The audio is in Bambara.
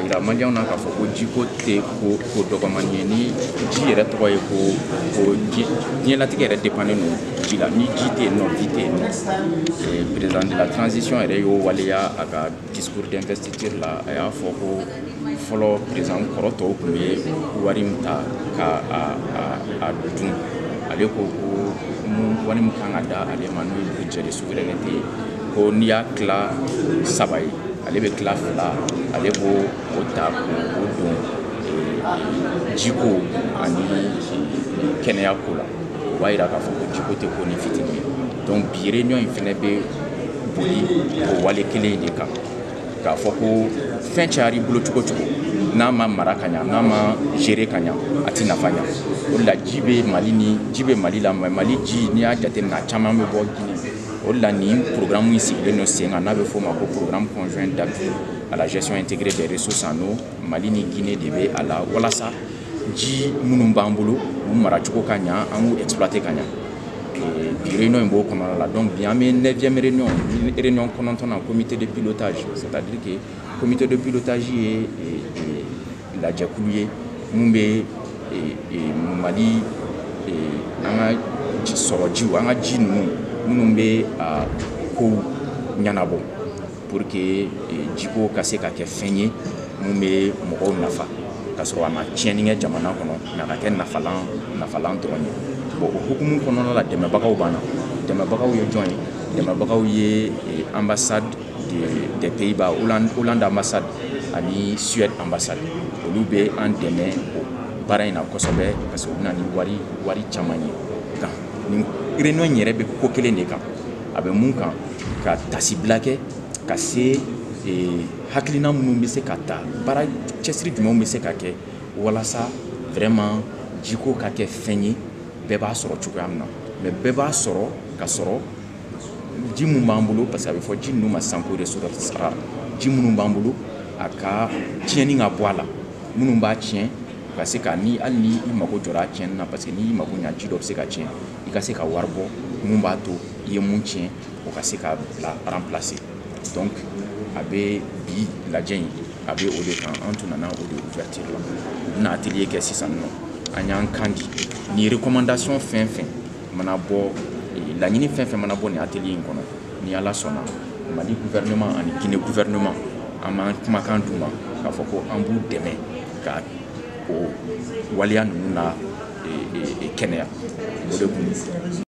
yira maliɲɛw na k'a fɔ ko jiko tɛ ko dɔgɔmani ye ni ji yɛrɛ tɔgɔ ye ko diɲɛlatigɛ yɛrɛ dépendé no ji la ni ji tɛ yen nɔ vie tɛ yen nɔ. Président de la transition yɛrɛ y'o waleya a ka discours d'investiture la a y'a fɔ ko fɔlɔ président kɔrɔ tɔw tun bɛ wari min ta ka a dun ale ko wari min kan ka da ale ma n'o ye budget de souveraineté ye ko n'i y'a tila 3 ye ale bɛ tila 2 ale b'o ta k'o don jiko ani kɛnɛya ko la o b'a yira k'a fɔ ko jiko tɛ ko ni fitinin ye donc bi réunion in fana bɛ boli o wale kelen in de kan k'a fɔ ko fɛn cayara i bolo cogo cogo n'a ma mara ka ɲa n'a ma gérer ka ɲa a tɛ nafa ɲa o de la ji bɛ Mali la mais Mali ji n'i y'a jateminɛ a caman bɛ bɔ Guinée o de la nin programme in sigilen don sen kan n'a bɛ f'o ma ko programme conjoint d'appui à la gestion intégrée des ressources en eau Mali ni Guinée de bɛ a la walasa ji minnu b'an bolo u maracogo ka ɲa an k'u exploiter ka ɲa bi réunion in b'o kɔnɔna la donc bi an bɛ 9e réunion 9nan comité de pilotage c'est-à-dire que comité de pilotage ye lajɛkulu ye mun bɛ Mali an ka sɔrɔ jiw an ka ji ninnu minnu bɛ kow ɲɛnabɔ pour que jiko ka se ka kɛ fɛn ye mun bɛ mɔgɔw nafa ka sɔrɔ a ma tiɲɛni kɛ jamana kɔnɔ mais a ka kɛ nafalan dɔrɔn ye bon o hukumu kɔnɔna la dɛmɛbagaw b'an na dɛmɛbagaw ye jɔn ye dɛmɛbagaw ye ambassade des Pays-Bas Hollande ambassade ani Suède ambassade olu bɛ an dɛmɛ o baara in na kosɛbɛ parce que u bɛna ni wari caman ye nka nin réunion yɛrɛ bɛ ko kelen de kan a bɛ mun kan ka tasibila kɛ ka se hakilina minnu bɛ se ka ta baara cɛsiri jumɛnw bɛ se ka kɛ walasa vraiment jiko ka kɛ fɛn ye bɛɛ b'a sɔrɔ cogoya min na mais bɛɛ b'a sɔrɔ ka sɔrɔ ji minnu b'an bolo parce que a bɛ fɔ ji ninnu ma sisan ko ressources rares ji minnu b'an bolo a ka tiɲɛni ka bɔ a la minnu b'a tiɲɛ ka se ka hali ni i mago jɔra a tiɲɛni na parce que n'i mago ɲa ji dɔ bɛ se ka tiɲɛ i ka se ka wari bɔ mun b'a to i ye mun tiɲɛ o ka se ka bila remplacer donc a bɛ bi lajɛ in a bɛ o de kan an tun nana o de ouverture la u bɛna atelier kɛ sisan nɔ an y'an kan di ni recommandation fɛn fɛn mana bɔ laɲini fɛn fɛn mana bɔ nin atelier in kɔnɔ ni Ala sɔnna Mali gouvernement ani Guinée gouvernement an m'an kumakan d'u ma k'a fɔ ko an b'u dɛmɛ ka o waleya ninnu na kɛnɛya o de kun